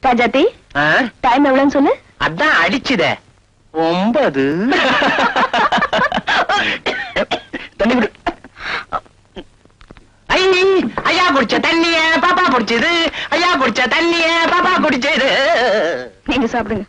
Rajathi time எவ்வளவுன்னு சொல்லு. அதான் அடிச்சுதே 9. தண்ணி குடி. ஐயா குடிச்ச தண்ணிய பாப்பா குடிச்சது. ஐயா குடிச்ச தண்ணிய பாப்பா குடிச்சது. நீங்க சாப்பிடுங்க.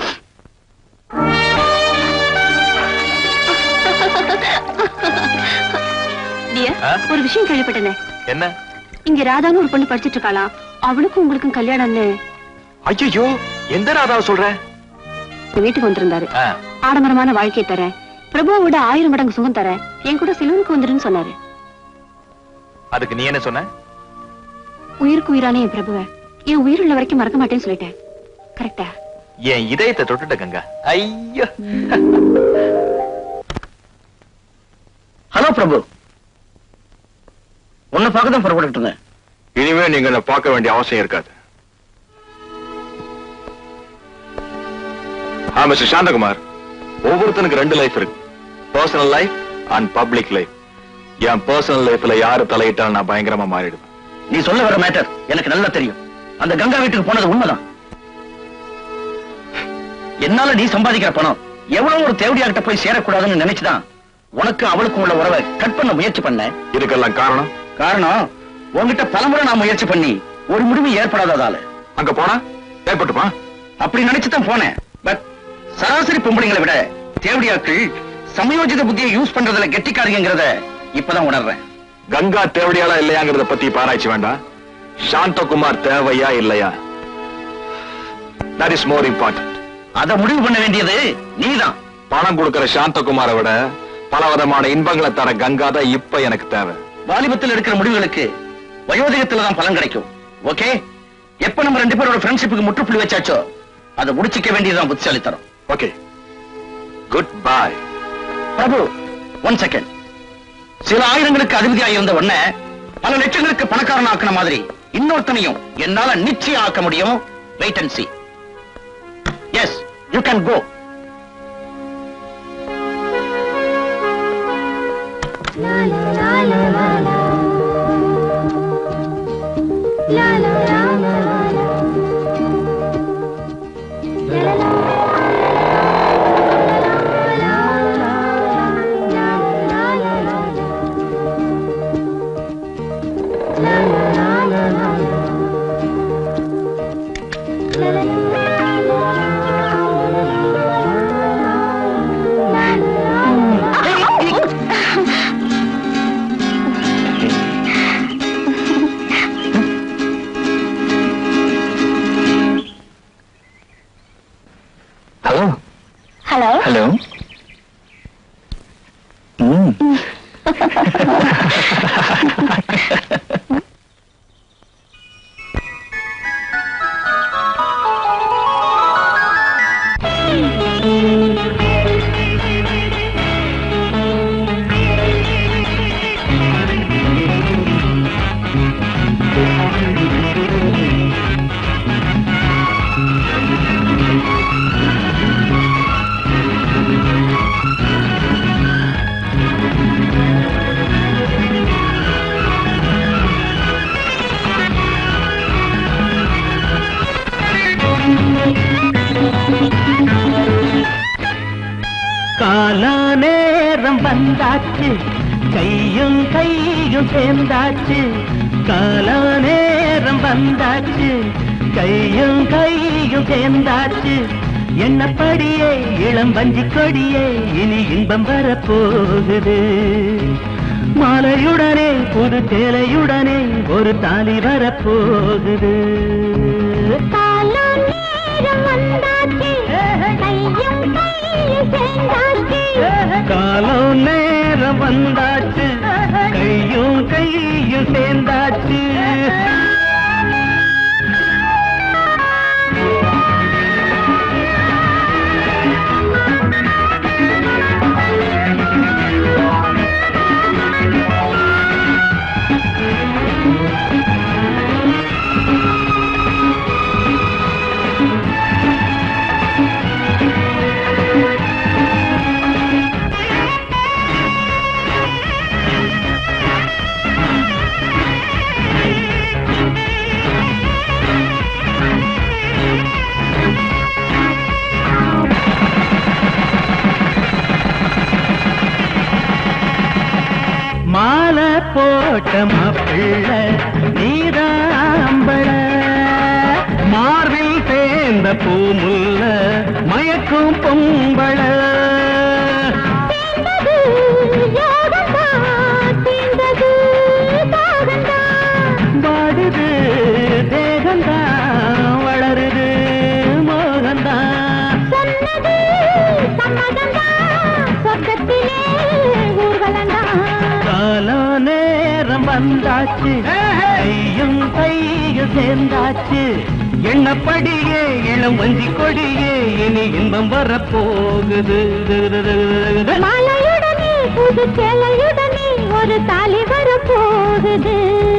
ஒரு விஷயம் கேள்விப்பட்டேனே. என்ன? இங்க ராதான்னு ஒரு பொண்ணு படிச்சிட்டு இருக்காளாம். அவளுக்கும் உங்களுக்கும் கல்யாணம்னு. ஐயோ, எந்த ராதாவை சொல்ற? வீட்டுக்கு வந்திருந்தாரு. ஆடம்பரமான வாழ்க்கை தர, பிரபுவோட 1000 மடங்கு சுகம் தர, என் கூட சிலூனுக்கு வந்துருன்னு சொன்னாரு. அதுக்கு நீ என்ன சொன்ன? உயிருக்கு உயிரானே என் பிரபுவ என் உயிர் உள்ள வரைக்கும் மறக்க மாட்டேன்னு சொல்லிட்டேன். கரெக்டா? என் இதயத்தை தொட்டுட்ட கங்கா. ஐயோ. ஹலோ பிரபு, உன்னை பார்க்க தான் புறப்பட்டு இருந்தேன். இனிமே நீங்க என்ன பார்க்க வேண்டிய அவசியம் இருக்காது. மிஸ்டர் சாந்தகுமார், ஒவ்வொருத்தனுக்கு 2 லைஃப் இருக்கு. Personal life and public life. என் பர்சனல் லைஃப்ல யாரு தலையிட்டாலும் நான் பயங்கரமா மாறிடுவேன். நீ சொல்ல வர மேட்டர் எனக்கு நல்லா தெரியும். அந்த கங்கா வீட்டுக்கு போனது உண்மைதான். என்னால நீ சம்பாதிக்கிற பணம் எவ்வளவு ஒரு தேவடியாகிட்ட போய் சேரக்கூடாதுன்னு நினைச்சுதான் உனக்கு அவளுக்கும் உள்ள உறவை கட் பண்ண முயற்சி பண்ண. இதுக்கெல்லாம் காரணம் உங்ககிட்ட பலமுறை நான் முயற்சி பண்ணி ஒரு முடிவு ஏற்படாததால. அங்க போனா ஏற்பட்டுமா? அப்படி நினைச்சுதான் போனேன். பட் சராசரி பொம்பளைங்களை விட தேவடியாக்கள் சமயோஜித புத்தியை யூஸ் பண்றதுல கெட்டிக்காரங்கிறத இப்பதான் உணர்றேன். கங்கா தேவடியாளா இல்லையாங்கிறத பத்தி பாராய்ச்சி வேண்டாம். சாந்தகுமார் தேவையா இல்லையா? That is more important. அத முடிவு பண்ண வேண்டியது நீதான். பணம் கொடுக்கிற சாந்தகுமாரை விட பல விதமான இன்பங்களை தர கங்கா தான் இப்ப எனக்கு தேவை. வாலிபத்தில் எடுக்கிற முடிவுகளுக்கு வயோதிகத்துல தான் பலன் கிடைக்கும். ஓகே, எப்ப நம்ம 2 பேரோட ஃப்ரெண்ட்ஷிப்புக்கு முற்றுப்புள்ளி வச்சாச்சோ அதை முடிச்சிக்க வேண்டியதுதான் புத்திசாலித்தனம். Okay, good bye. Prabhu, 1 second. சில ஆயிரங்களுக்கு அதிபதியாக இருந்த உன்னை பல லட்சங்களுக்கு பணக்காரன் ஆக்கின மாதிரி இன்னொருத்தனையும் என்னால நிச்சயம் ஆக்க முடியும். Wait and see. Yes, you can go. La la la la la la. La la la la la la. La la la. Hello. Hello. காலா நேரம் வந்தாச்சு, கையும் கையும் சேர்ந்தாச்சு. காலா நேரம் வந்தாச்சு, கையும் கையும் சேர்ந்தாச்சு. என்னப்படியே இளம் வஞ்சி கொடியே இனி இன்பம் வரப்போகுது. மாலையுடனே புது சேலையுடனே ஒரு தாலி வரப்போகுது. காலா நேரம் வந்தாச்சு, கையும் காலம் நேரம் வந்தாச்சு, கையும் கையும் சேர்ந்தாச்சு. போட்ட மாப்பிள்ள நீதாம்பள மார்பில் சேர்ந்த பூமுல்ல மயக்கும் பொம்பள வாடுது தேகந்தா வளருது மோகந்தா கால நேரம் வந்தாச்சு கையும் கையும் சேர்ந்தாச்சு எண்ணப்படியே இளம் வஞ்சி கொடியே இனி இன்பம் வரப்போகுது மாலையுடனே புது சேலையுடனே ஒரு தாலி வரப்போகுது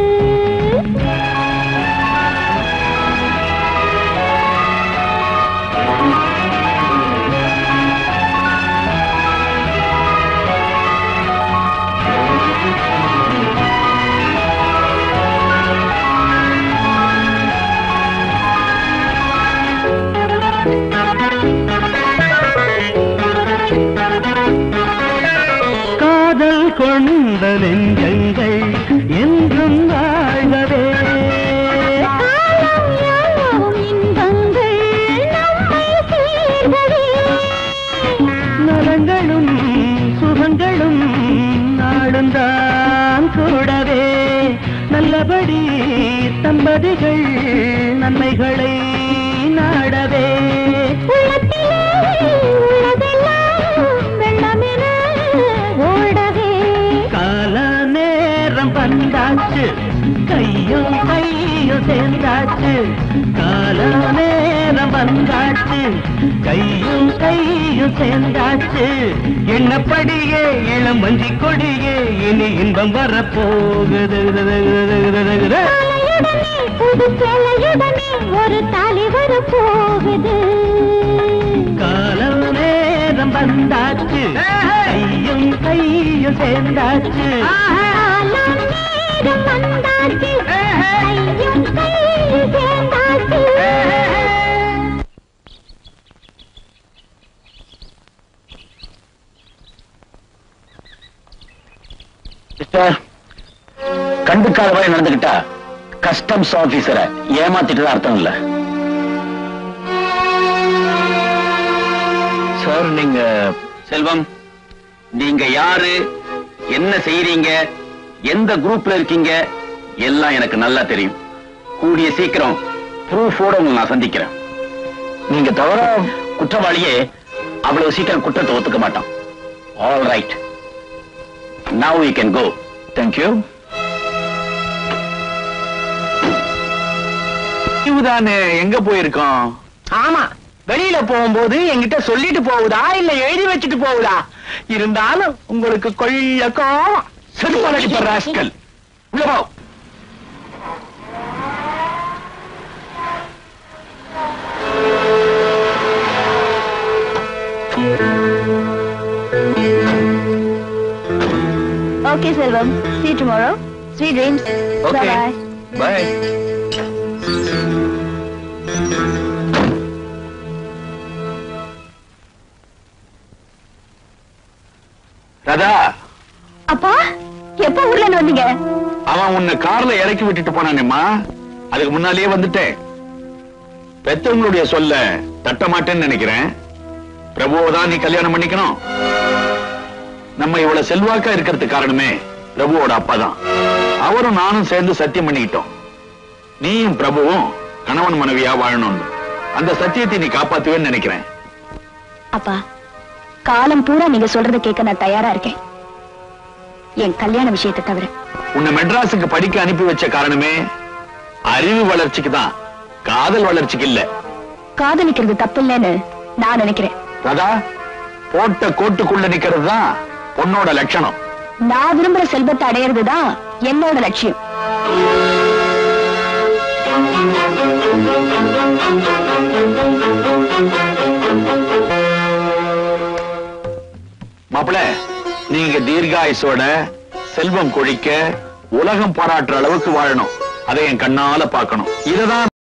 காதல் கொண்ட நெஞ்சங்கள் என்றும் வாழ்கவே நலங்களும் சுகங்களும் நாளுந்தான் கூடவே நல்லபடி தம்பதிகள் நன்மைகளை நாடவே கால நேரம் வந்தாச்சு கையும் கையும் சேர்ந்தாச்சு கால நேரம் வந்தாச்சு கையும் கையும் சேர்ந்தாச்சு எண்ணப்படியே இளம் வஞ்சி கொடியே இனி இன்பம் வரப்போகுது புது சேலையுடனே ஒரு தாலி வரப்போகுது காலம் நேரம் வந்தாச்சு கையும் கையும் சேர்ந்தாச்சு காலம் நேரம் வந்தாச்சு கையும் கையும் சேர்ந்தாச்சு சிஸ்டர், கண்டுக்காத மாதிரி நடந்துகிட்டா கஸ்டம்ஸ் ஆபீசரை ஏமாத்திட்டு அர்த்தம் இல்ல. சார், நீங்க செல்வம், நீங்க யாரு, என்ன செய்றீங்க, எந்த குரூப்ல இருக்கீங்க எல்லாம் எனக்கு நல்லா தெரியும். கூடிய சீக்கிரம் ப்ரூஃபோட உங்களை நான் சந்திக்கிறேன். நீங்க தவிர குற்றவாளியே அவ்வளவு சீக்கிரம் குற்றத்தை ஒத்துக்க மாட்டான். All right, now we can go. Thank you. தானே எங்க போயிருக்கோம்? ஆமா, வெளியில போகும்போது என்கிட்ட சொல்லிட்டு போகுதா இல்ல எழுதி வச்சுட்டு போகுதா? இருந்தாலும் உங்களுக்கு கொள்ள கோவம். செருப்பாலடிப்ப ராஸ்கல். உள்ள போ. Okay, Selvam. See you tomorrow. Sweet dreams. Okay. Bye-bye. Bye. Radha, அப்பா, எப்ப ஊர்ல இருந்து வந்தீங்க? அவன் உன்னை கார்ல இறக்கி விட்டுட்டு போனானேம்மா, அதுக்கு முன்னாலேயே வந்துட்டேன். பெத்தவங்களுடைய சொல்ல தட்ட மாட்டேன்னு நினைக்கிறேன். பிரபுவதான் நீ கல்யாணம் பண்ணிக்கணும். நம்ம இவ்வளவு செல்வாக்கா இருக்கிறதுக்கு காரணமே பிரபுவோட அப்பா தான். அவரும் நானும் சேர்ந்து சத்தியம் பண்ணிக்கிட்டோம். நீயும் பிரபுவும் கணவன் மனைவியா வாழணும்னு. அந்த சத்தியத்தை நீ காப்பாத்துவேன்னு நினைக்கிறேன். அப்பா, காலம் பூரா நீங்க சொல்றத கேட்க நான் தயாரா இருக்கேன். என் கல்யாண விஷயத்தை தவிர. உன்னை மெட்ராஸுக்கு படிக்க அனுப்பி வச்ச காரணமே அறிவு வளர்ச்சிக்கு தான், காதல் வளர்ச்சிக்கு இல்ல. காதலிக்கிறது தப்பு இல்லைன்னு நான் நினைக்கிறேன். ராதா, போட்ட கோட்டுக்குள்ள நிக்கிறது தான் பொண்ணோட லட்சணம். நான் விரும்புற செல்வத்தை அடையிறதுதான் என்னோட லட்சியம். மாப்பிள, நீங்க தீர்காயுசோட செல்வம் கொழிக்க உலகம் பாராட்டுற அளவுக்கு வாழணும். அதை என் கண்ணால பார்க்கணும். இததான்